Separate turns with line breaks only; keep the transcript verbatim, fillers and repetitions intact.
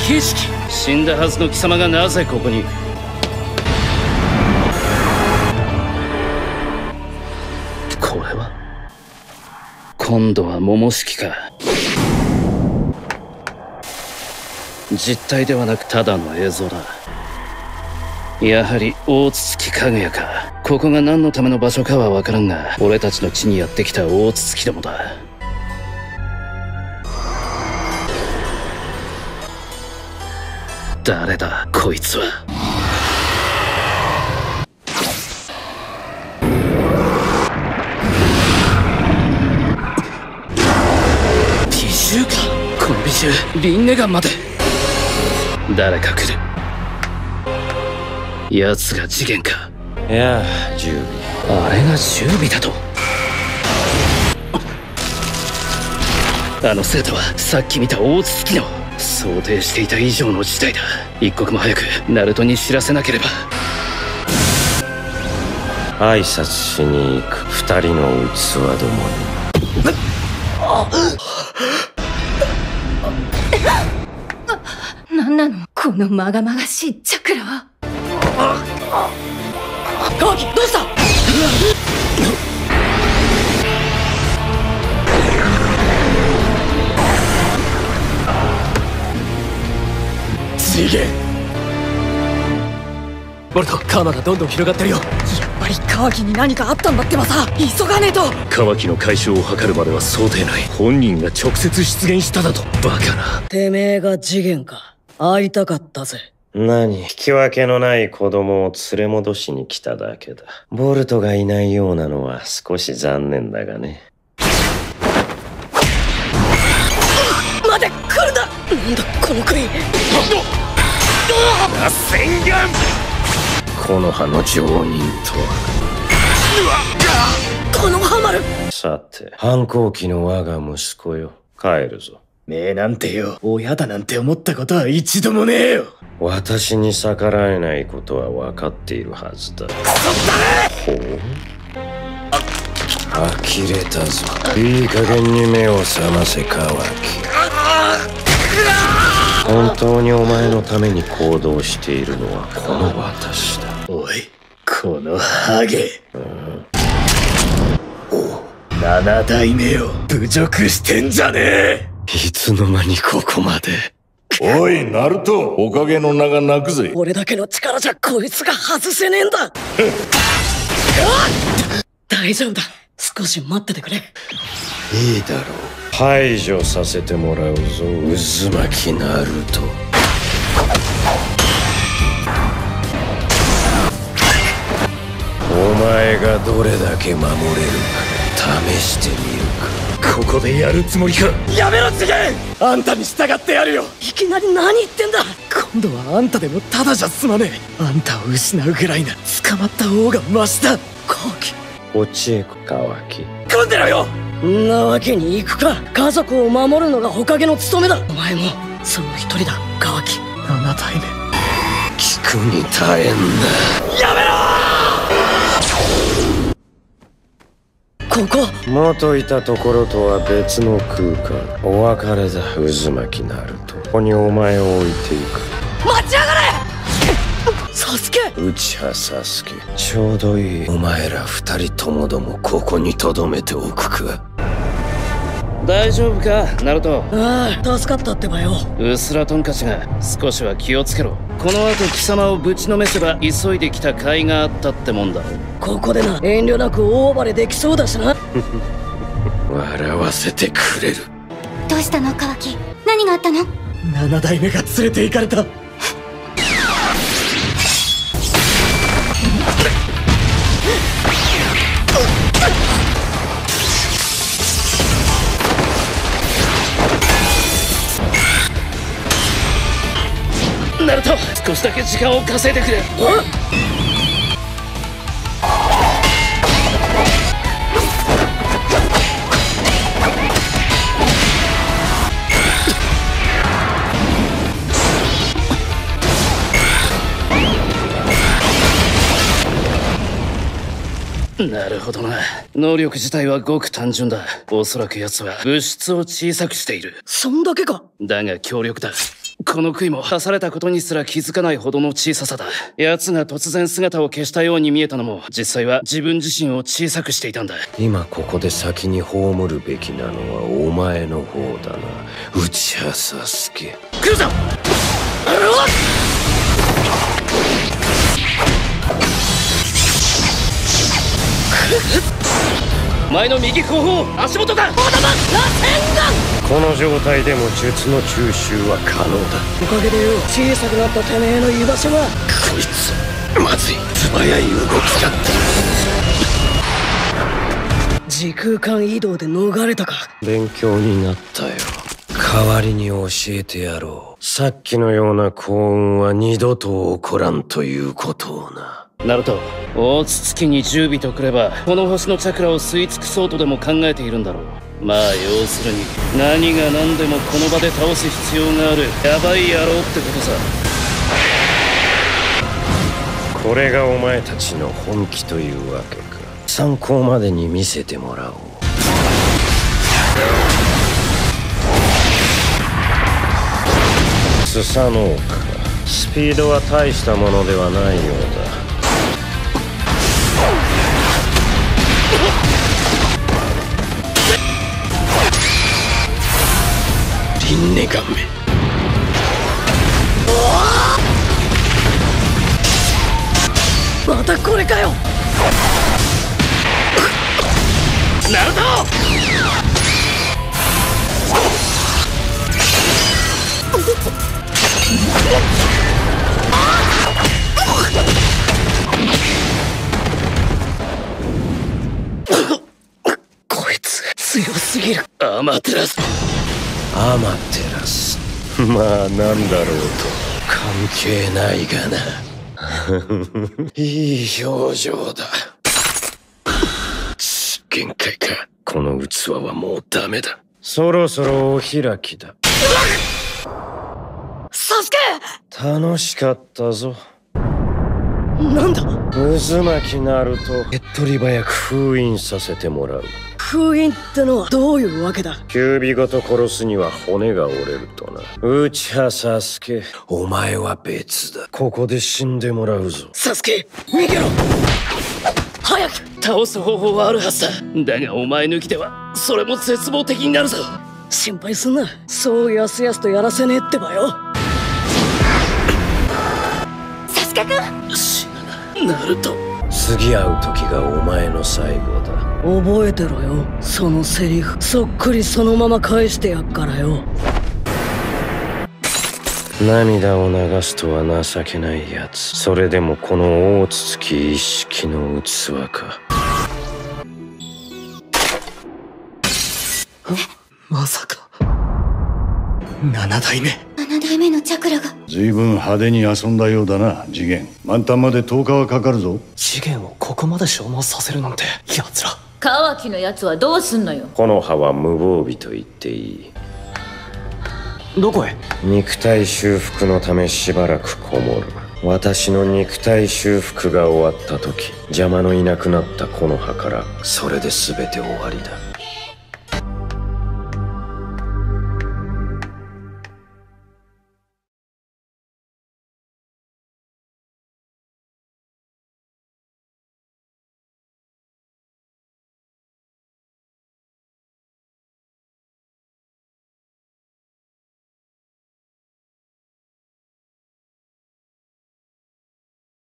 儀式。死んだはずの貴様がなぜここに。これは今度は桃式か。実体ではなくただの映像だ。やはり大筒かぐやか。ここが何のための場所かは分からんが、俺たちの地にやってきた大筒どもだ。誰だこいつは。美獣か。この美獣リンネガンまで。誰か来る。奴が次元か。
いや十尾。
あれが十尾だと。あの生徒はさっき見た大筒の想定していた以上の事態だ。一刻も早くナルトに知らせなければ。
挨拶しに行く二人の器どもに。
なんなのこのまがまがしいチャクラは。カワキどうした。
次元。ボルト、カーマがどんどん広がってるよ。
やっぱりカワキに何かあったんだってばさ。急がねえと。
カワキの解消を図るまでは想定内。本人が直接出現しただと。バカな。
てめえが次元か。会いたかったぜ。
何、引き分けのない子供を連れ戻しに来ただけだ。ボルトがいないようなのは少し残念だがね。
待て、来るな。なんだこの杭。
螺旋岩。この葉の上人とは。
このハマる。
さて、反抗期の我が息子よ。帰るぞ。
ねえなんてよ、親だなんて思ったことは一度もねえよ。
私に逆らえないことは分かっているはずだ。ほう、呆れたぞ。いい加減に目を覚ませカワキ。本当にお前のために行動しているのはこの私だ。
おいこのハゲ、
うん、
七代目を侮辱してんじゃねえ。いつの間にここまで。
おいナルト、おかげの名が泣くぜ。
俺だけの力じゃこいつが外せねえんだ。大丈夫だ、少し待っててくれ。
いいだろう、排除させてもらうぞ渦巻きナルト。お前がどれだけ守れるか試してみるか。
ここでやるつもりか。やめろ次元、あんたに従ってやるよ。
いきなり何言ってんだ。
今度はあんたでもただじゃ済まねえ。あんたを失うぐらいな捕まった方がマシだ。
カワキ、
こっちへカワキ。
組んでろよ。
んなわけにいくか。家族を守るのが火影の務めだ。お前もその一人だカワキ。
七代目
聞くに耐えんな。
やめろ。
ここ
元いたところとは別の空間。お別れだ渦巻きナルト。ここにお前を置いていく。
待ちやがれサスケ。
内葉サスケ、ちょうどいい。お前ら二人ともどもここに留めておくか。
大丈夫かナルト。
ああ助かったってばよ。
うすらトンカチが少しは気をつけろ。この後貴様をぶちのめせば急いできた甲斐があったってもんだろ。
ここでな、遠慮なく大暴れできそうだしな。
笑わせてくれる。
どうしたのカワキ、何があったの。
七代目が連れて行かれた。ナルト、少しだけ時間を稼いでくれ。なるほどな。能力自体はごく単純だ。おそらく奴は物質を小さくしている。
そんだけか。
だが強力だ。 この杭も刺されたことにすら気づかないほどの小ささだ。奴が突然姿を消したように見えたのも、実際は自分自身を小さくしていたんだ。
今ここで先に葬るべきなのはお前の方だな、内葉サスケ。
来るぞ。前の右後方、足元だ。
この状態でも術の吸収は可能だ。
おかげでよ、小さくなったてめえの居場所が。
こいつまずい、素早い動きだった。
時空間移動で逃れたか。
勉強になったよ。代わりに教えてやろう。さっきのような幸運は二度と起こらんということをな。
ナルト、大筒木に十尾とくればこの星のチャクラを吸い尽くそうとでも考えているんだろう。まあ要するに何が何でもこの場で倒す必要があるヤバい野郎ってことさ。
これがお前たちの本気というわけか。参考までに見せてもらおう。スサノオか。スピードは大したものではないようだ。リンネガンメ。
またこれかよ。
ナルト！
こいつ強すぎる。
アマテラス。
アマテラス。まあなんだろうと関係ないがな。いい表情だ。限界か。この器はもうダメだ。そろそろお開きだ。
サスケ！
楽しかったぞ。
なんだ？
渦巻きナルト、手っ取り早く封印させてもらう。
封印ってのはどういうわけだ？
キュービごと殺すには骨が折れるとな。内葉サスケ、お前は別だ。ここで死んでもらうぞ。
サスケ、逃げろ！早く！
倒す方法はあるはずだ。だがお前抜きではそれも絶望的になるぞ。
心配すんな。そうやすやすとやらせねえってばよ。
サスケくん！
死ぬな、ナルト。
次会う時がお前の最後だ。
覚えてろよ。そのセリフそっくりそのまま返してやっからよ。
涙を流すとは情けないやつ。それでもこの大筒木一式の器か。
まさか七代目。
七代目のチャクラが。
随分派手に遊んだようだな、次元。満タンまでとおかはかかるぞ。
次元をここまで消耗させるなんて、奴ら。
カワキのやつはどうすんのよ。
この葉は無防備と言っていい。
どこへ？
肉体修復のためしばらくこもる。私の肉体修復が終わった時、邪魔のいなくなったこの葉からそれで全て終わりだ。